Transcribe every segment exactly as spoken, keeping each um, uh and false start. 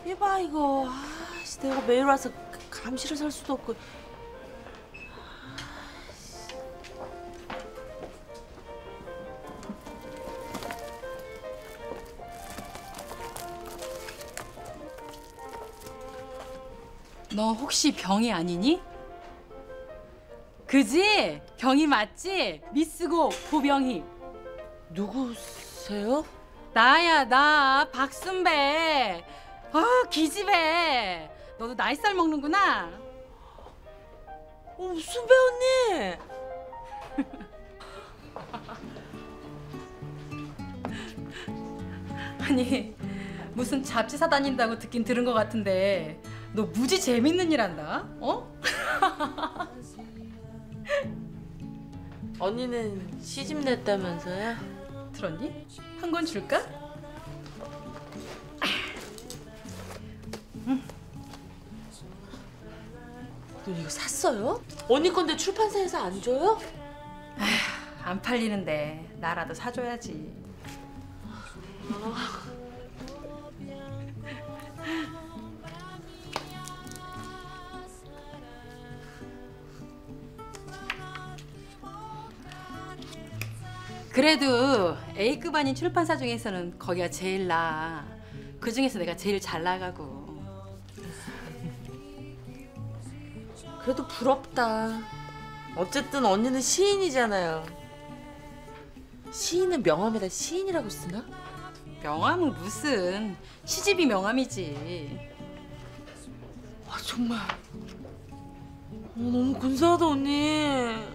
이봐 이거. 아씨, 내가 매일 와서 감시를 살 수도 없고. 너 혹시 병이 아니니? 그지? 병이 맞지? 미쓰고 보병이. 누구세요? 나야 나 박순배. 아 기집애. 너도 나이살 먹는구나. 어, 순배 언니. 아니 무슨 잡지 사 다닌다고 듣긴 들은 것 같은데 너 무지 재밌는 일 한다. 어? 언니는 시집 냈다면서요? 들었니? 한 권 줄까? 너 이거 샀어요? 언니 건데 출판사에서 안 줘요? 안 팔리는데 나라도 사줘야지. 그래도 A급 아닌 출판사 중에서는 거기가 제일 나아. 그 중에서 내가 제일 잘 나가고. 그래도 부럽다. 어쨌든 언니는 시인이잖아요. 시인은 명함에다 시인이라고 쓰나? 명함은 무슨. 시집이 명함이지. 아 정말. 어, 너무 근사하다 언니.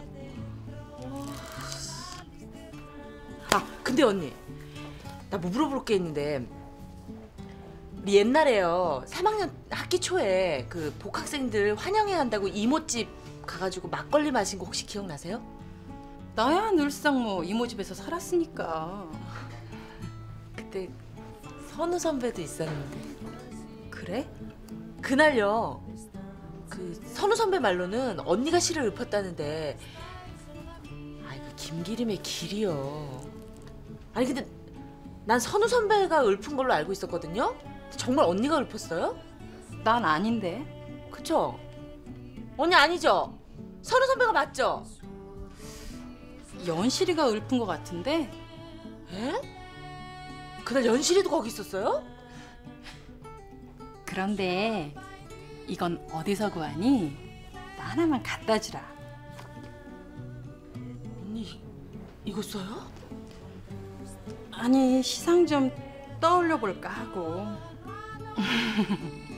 아 근데 언니, 나 뭐 물어볼 게 있는데, 우리 옛날에요 삼 학년 학기 초에 그 복학생들 환영회 한다고 이모집 가가지고 막걸리 마신 거 혹시 기억나세요? 나야 늘상 뭐 이모 집에서 살았으니까. 그때 선우 선배도 있었는데. 그래? 그날요, 그 선우 선배 말로는 언니가 시를 읊었다는데, 아이 그 김기림의 길이요. 아니 근데 난 선우 선배가 읊은 걸로 알고 있었거든요. 정말 언니가 읊었어요? 난 아닌데. 그쵸? 언니 아니죠? 선우 선배가 맞죠? 연실이가 읊은 것 같은데. 에? 그날 연실이도 거기 있었어요? 그런데 이건 어디서 구하니? 나 하나만 갖다 주라. 언니 이거 써요? 아니 시상 좀 떠올려 볼까 하고.